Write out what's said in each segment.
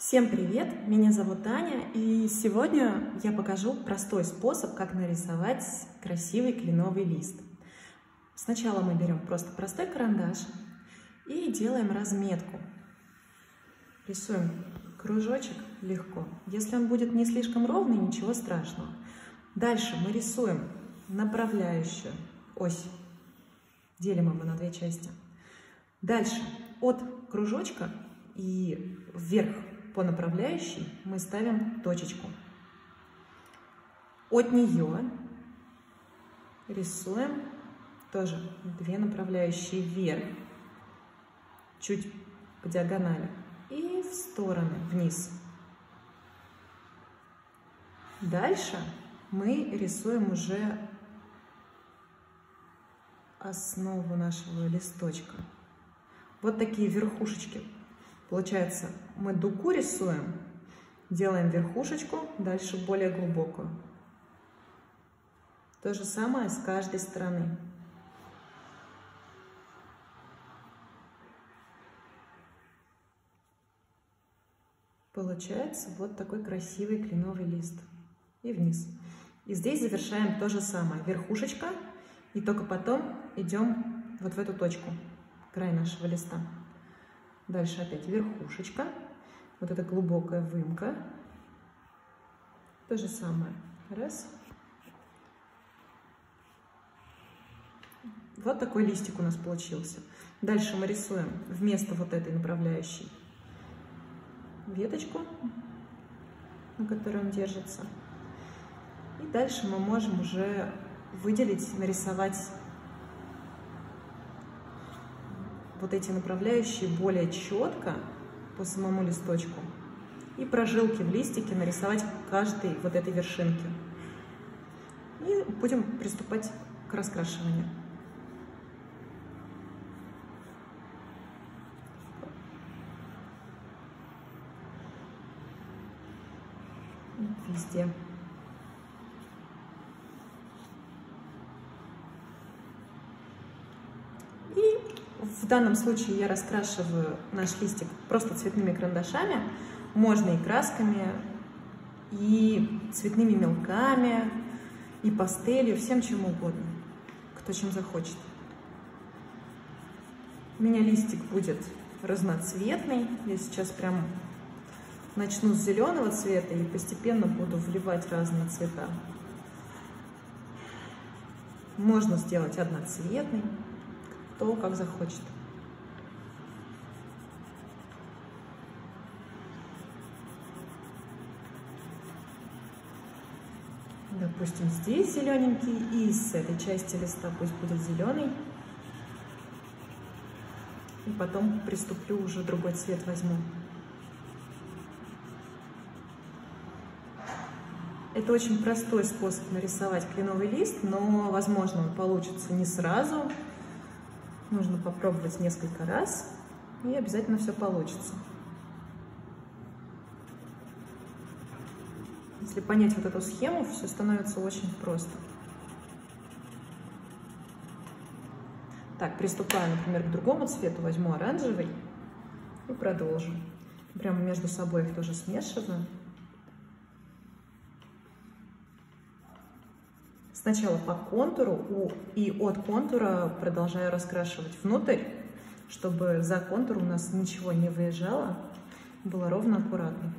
Всем привет! Меня зовут Аня, и сегодня я покажу простой способ, как нарисовать красивый кленовый лист. Сначала мы берем просто простой карандаш и делаем разметку. Рисуем кружочек легко. Если он будет не слишком ровный, ничего страшного. Дальше мы рисуем направляющую ось. Делим его на две части. Дальше от кружочка и вверх по направляющей мы ставим точечку. От нее рисуем тоже две направляющие вверх, чуть по диагонали, и в стороны, вниз. Дальше мы рисуем уже основу нашего листочка. Вот такие верхушечки. Получается, мы дугу рисуем, делаем верхушечку, дальше более глубокую. То же самое с каждой стороны. Получается вот такой красивый кленовый лист. И вниз. И здесь завершаем то же самое. Верхушечка, и только потом идем вот в эту точку, край нашего листа. Дальше опять верхушечка, вот эта глубокая выемка. То же самое. Раз. Вот такой листик у нас получился. Дальше мы рисуем вместо вот этой направляющей веточку, на которой он держится. И дальше мы можем уже выделить, нарисовать вот эти направляющие более четко по самому листочку. И прожилки в листике нарисовать каждой вот этой вершинке. И будем приступать к раскрашиванию. Везде. В данном случае я раскрашиваю наш листик просто цветными карандашами. Можно и красками, и цветными мелками, и пастелью, всем чем угодно, кто чем захочет. У меня листик будет разноцветный. Я сейчас прям начну с зеленого цвета и постепенно буду вливать разные цвета. Можно сделать одноцветный, кто как захочет. Допустим, здесь зелененький, и с этой части листа пусть будет зеленый. И потом приступлю, уже другой цвет возьму. Это очень простой способ нарисовать кленовый лист, но, возможно, он получится не сразу. Нужно попробовать несколько раз, и обязательно все получится. Если понять вот эту схему, все становится очень просто. Так, приступаю, например, к другому цвету. Возьму оранжевый и продолжу. Прямо между собой их тоже смешиваю. Сначала по контуру и от контура продолжаю раскрашивать внутрь, чтобы за контур у нас ничего не выезжало, было ровно, аккуратно.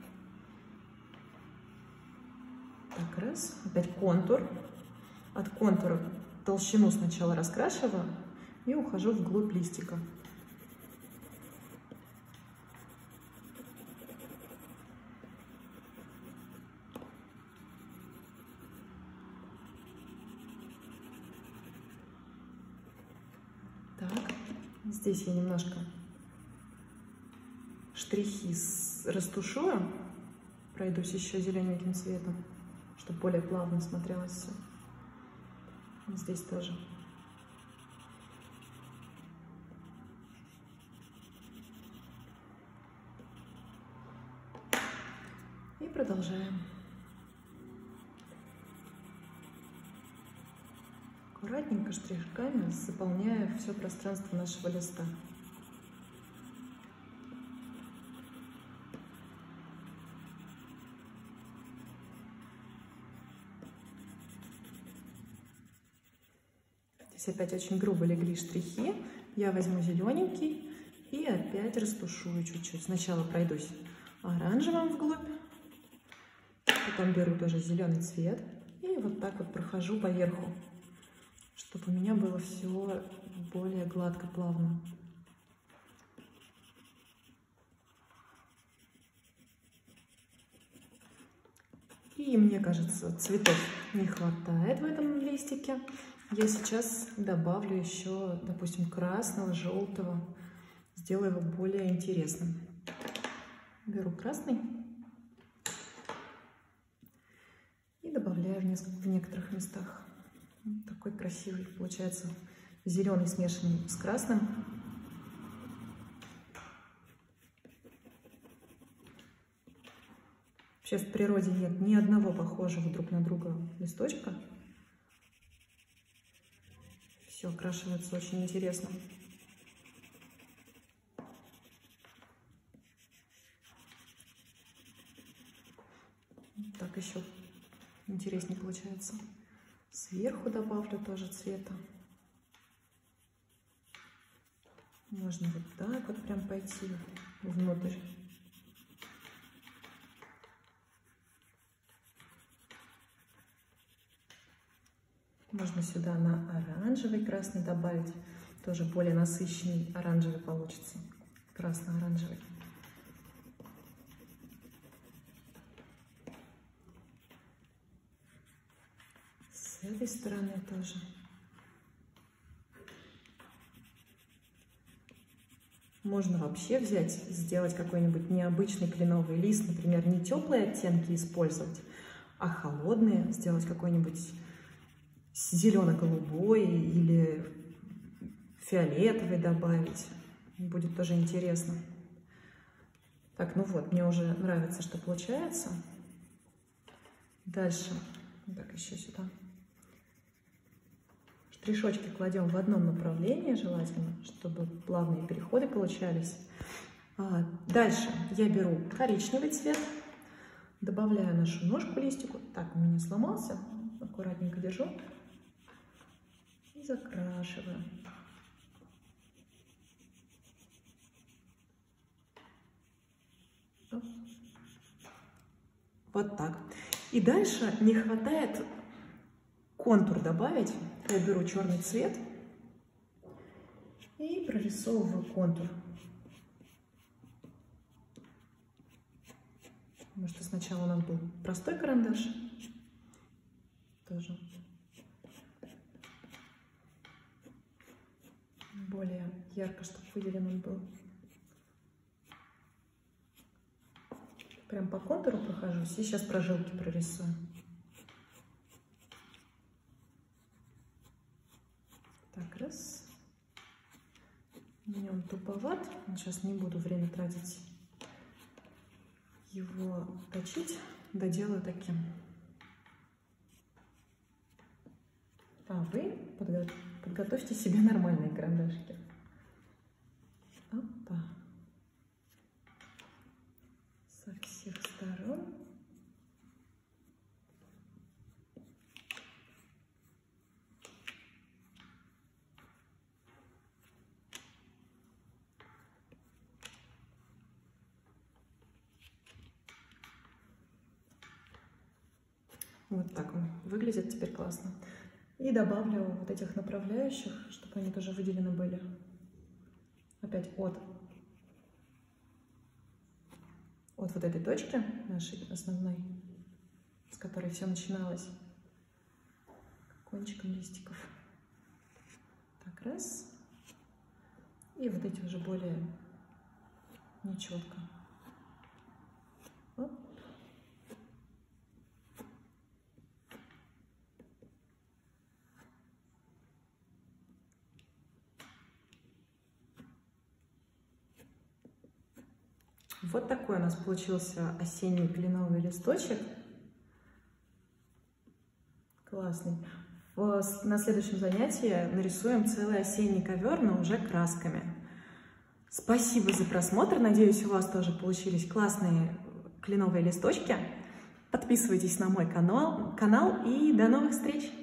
Так, раз. Опять контур. От контура толщину сначала раскрашиваю и ухожу вглубь листика. Так, здесь я немножко штрихи растушую, пройдусь еще зелененьким цветом, чтобы более плавно смотрелось все. Здесь тоже. И продолжаем. Аккуратненько штришками заполняя все пространство нашего листа. Здесь опять очень грубо легли штрихи. Я возьму зелененький и опять растушую чуть-чуть. Сначала пройдусь оранжевым вглубь, потом беру тоже зеленый цвет и вот так вот прохожу по верху, чтобы у меня было все более гладко, плавно. И мне кажется, цветов не хватает в этом листике. Я сейчас добавлю еще, допустим, красного, желтого. Сделаю его более интересным. Беру красный и добавляю в некоторых местах. Вот такой красивый получается зеленый, смешанный с красным. Вообще в природе нет ни одного похожего друг на друга листочка. Все окрашивается очень интересно. Так еще интереснее получается. Сверху добавлю тоже цвета. Можно вот так вот прям пойти внутрь. Можно сюда на оранжевый красный добавить. Тоже более насыщенный оранжевый получится. Красно-оранжевый. С этой стороны тоже. Можно вообще взять, сделать какой-нибудь необычный кленовый лист, например, не теплые оттенки использовать, а холодные, сделать какой-нибудь зелено-голубой или фиолетовый добавить. Будет тоже интересно. Так, ну вот, мне уже нравится, что получается. Дальше, так, еще сюда. Штришочки кладем в одном направлении, желательно, чтобы плавные переходы получались. Дальше я беру коричневый цвет, добавляю нашу ножку листику. Так, у меня сломался, аккуратненько держу и закрашиваю. Вот так. И дальше не хватает контур добавить. Я беру черный цвет и прорисовываю контур. Потому что сначала у нас был простой карандаш. Тоже более ярко, чтобы выделен он был. Прям по контуру прохожусь и сейчас прожилки прорисую. Так, раз. У меня он туповат. Сейчас не буду время тратить его точить. Доделаю таким. А вы подготовьте себе нормальные карандашики. Опа. Со всех сторон. Вот так он выглядит теперь классно. И добавлю вот этих направляющих, чтобы они тоже выделены были. Опять от вот этой точки нашей основной, с которой все начиналось, кончиком листиков. Так, раз. И вот эти уже более нечетко. Оп. Вот такой у нас получился осенний кленовый листочек. Классный. На следующем занятии нарисуем целый осенний ковер, но уже красками. Спасибо за просмотр. Надеюсь, у вас тоже получились классные кленовые листочки. Подписывайтесь на мой канал и до новых встреч!